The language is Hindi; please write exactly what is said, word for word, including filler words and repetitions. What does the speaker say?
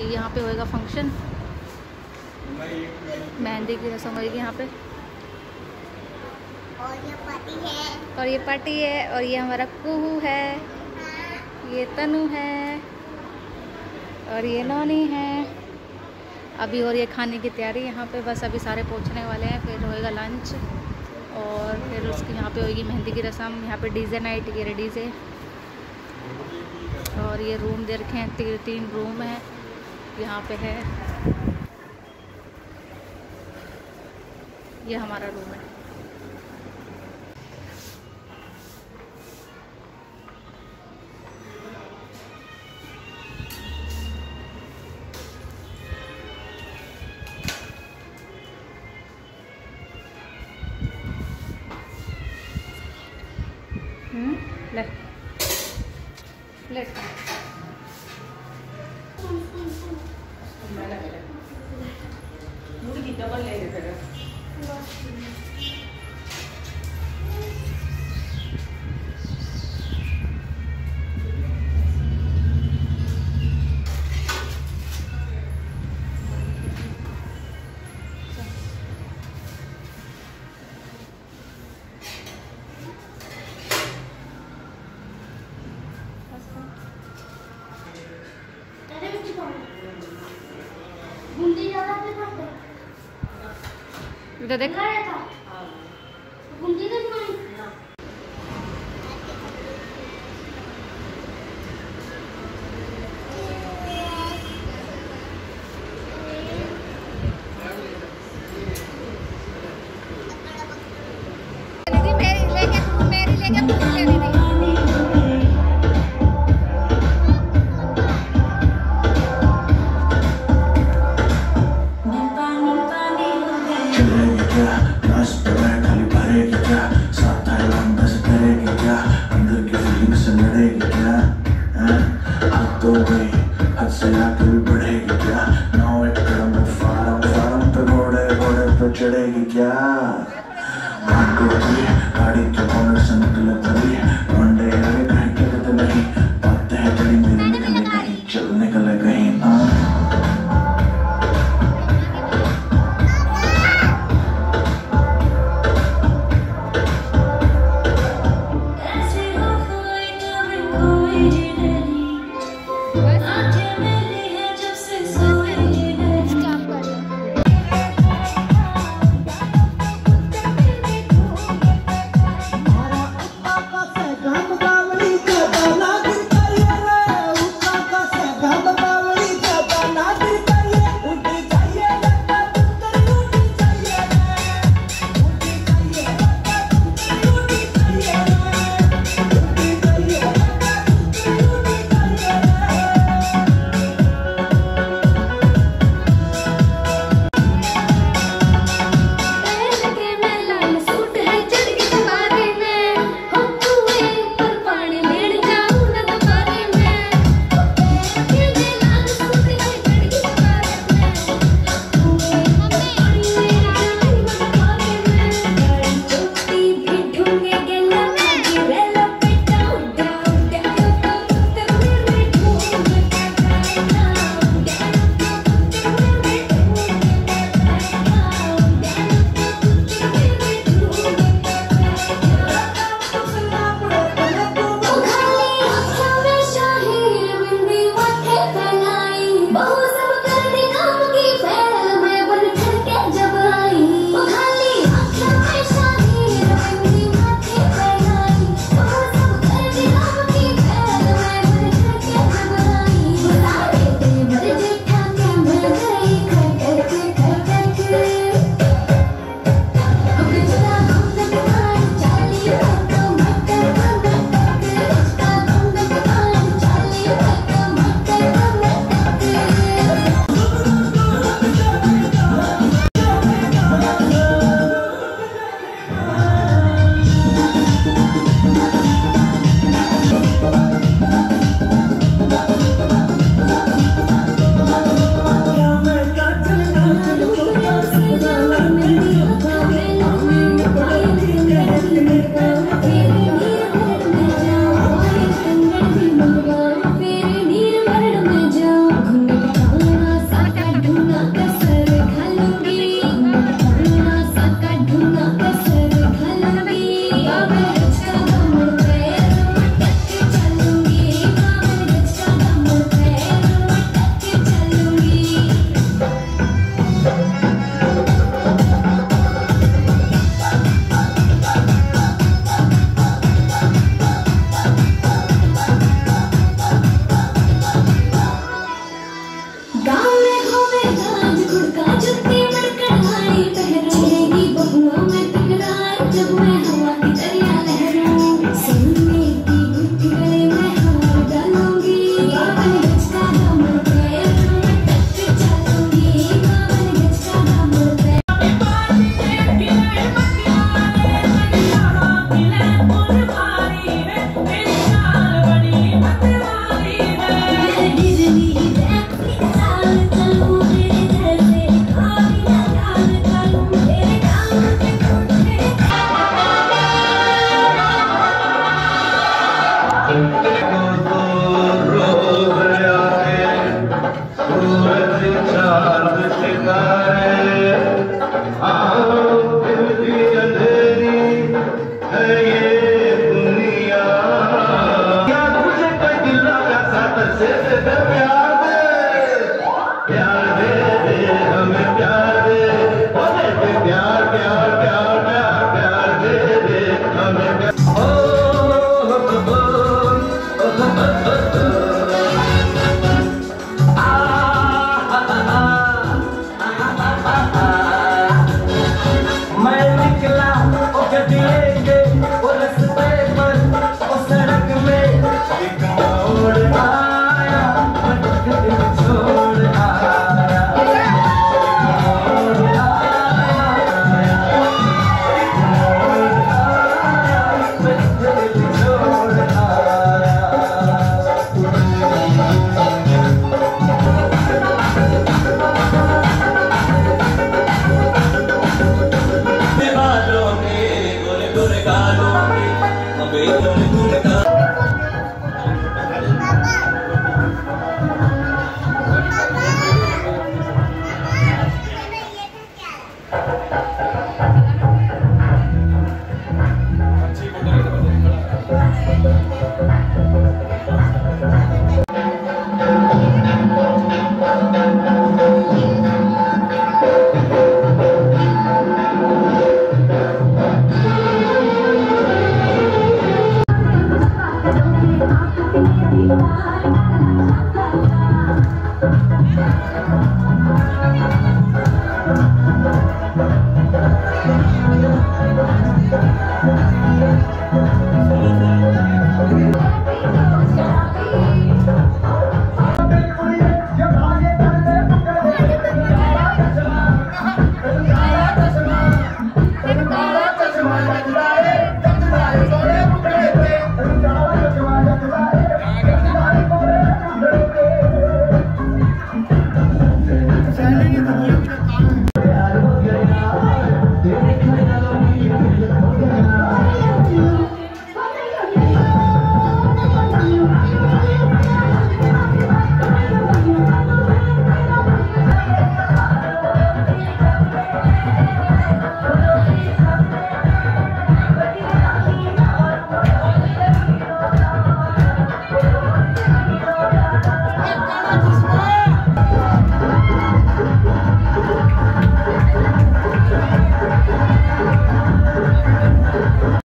क्योंकि यहाँ पे होएगा फंक्शन, मेहंदी की रस्म होएगी यहाँ पे। और ये पार्टी है और ये पार्टी है और ये हमारा कुहू है, ये तनु है और ये नौनी है। अभी और ये खाने की तैयारी यहाँ पे, बस अभी सारे पहुँचने वाले हैं, फिर होएगा लंच और फिर उसकी यहाँ पे होएगी मेहंदी की रस्म। यहाँ पे डीजे नाइट, ये रेडी से। और ये रूम दे रखे हैं, ती, तीन रूम है यहाँ पे है। ये हमारा रूम है। हम्म ले ले डबल ले ले। इधर देख। मेरी लेके तू मेरी लेके तू ले ली। हद से आगे भी बढ़ेगी क्या? नौ एक कदम में फारम फारम पे घोड़े घोड़े पे चढ़ेगी क्या? गाड़ी के कॉर्नर से निकले तभी मंडे आगे कहीं टिकट नहीं, बातें हैं बड़ी मेरी निकले कहीं, चल निकले कहीं ना। I